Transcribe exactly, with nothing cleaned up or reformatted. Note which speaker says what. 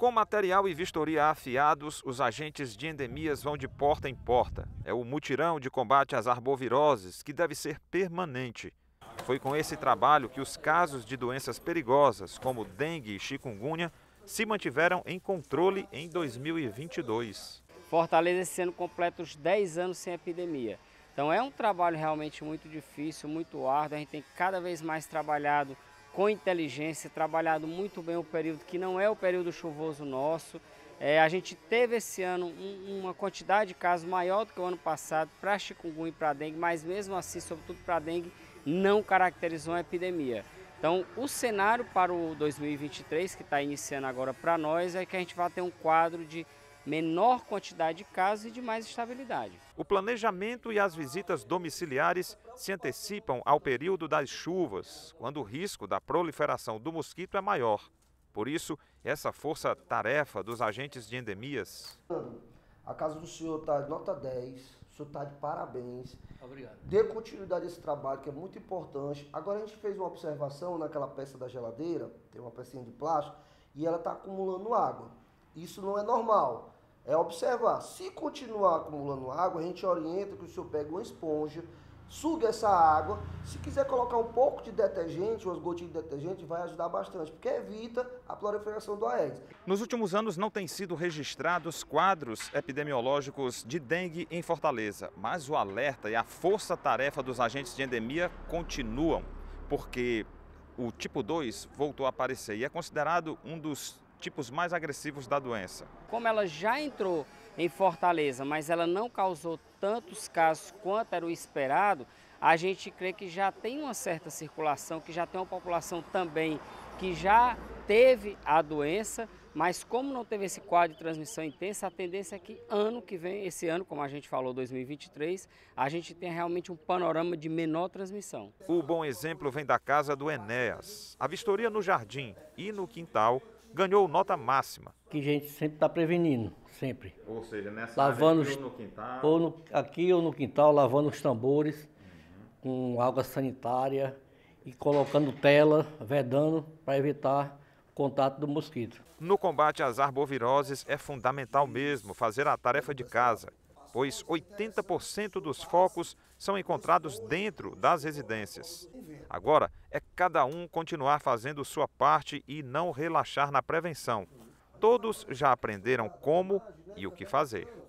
Speaker 1: Com material e vistoria afiados, os agentes de endemias vão de porta em porta. É o mutirão de combate às arboviroses que deve ser permanente. Foi com esse trabalho que os casos de doenças perigosas, como dengue e chikungunya, se mantiveram em controle em dois mil e vinte e dois.
Speaker 2: Fortaleza esse ano completa os dez anos sem epidemia. Então é um trabalho realmente muito difícil, muito árduo. A gente tem cada vez mais trabalhado com inteligência, trabalhado muito bem o período que não é o período chuvoso nosso. É, a gente teve esse ano um, uma quantidade de casos maior do que o ano passado para chikungunya e para dengue, mas mesmo assim, sobretudo para dengue, não caracterizou uma epidemia. Então, o cenário para o dois mil e vinte e três, que está iniciando agora para nós, é que a gente vai ter um quadro de menor quantidade de casos e de mais estabilidade.
Speaker 1: O planejamento e as visitas domiciliares se antecipam ao período das chuvas, quando o risco da proliferação do mosquito é maior. Por isso, essa força-tarefa dos agentes de endemias.
Speaker 3: A casa do senhor está de nota dez, o senhor está de parabéns.
Speaker 2: Obrigado.
Speaker 3: Dê continuidade a esse trabalho que é muito importante. Agora a gente fez uma observação naquela peça da geladeira, tem uma pecinha de plástico, e ela está acumulando água. Isso não é normal. É observar. Se continuar acumulando água, a gente orienta que o senhor pegue uma esponja, sugue essa água. Se quiser colocar um pouco de detergente, umas gotinhas de detergente, vai ajudar bastante, porque evita a proliferação do Aedes.
Speaker 1: Nos últimos anos não têm sido registrados quadros epidemiológicos de dengue em Fortaleza, mas o alerta e a força-tarefa dos agentes de endemia continuam, porque o tipo dois voltou a aparecer e é considerado um dos tipos mais agressivos da doença.
Speaker 2: Como ela já entrou em Fortaleza, mas ela não causou tantos casos quanto era o esperado, a gente crê que já tem uma certa circulação, que já tem uma população também que já teve a doença, mas como não teve esse quadro de transmissão intensa, a tendência é que ano que vem, esse ano, como a gente falou, dois mil e vinte e três, a gente tenha realmente um panorama de menor transmissão.
Speaker 1: O bom exemplo vem da casa do Enéas. A vistoria no jardim e no quintal ganhou nota máxima.
Speaker 4: Que a gente sempre está prevenindo, sempre.
Speaker 1: Ou seja, nessa
Speaker 4: lavando
Speaker 1: área, ou no quintal.
Speaker 4: Ou no, aqui ou no quintal, lavando os tambores uhum. com água sanitária e colocando tela, vedando para evitar o contato do mosquito.
Speaker 1: No combate às arboviroses é fundamental mesmo fazer a tarefa de casa, pois oitenta por cento dos focos são encontrados dentro das residências. Agora, é cada um continuar fazendo sua parte e não relaxar na prevenção. Todos já aprenderam como e o que fazer.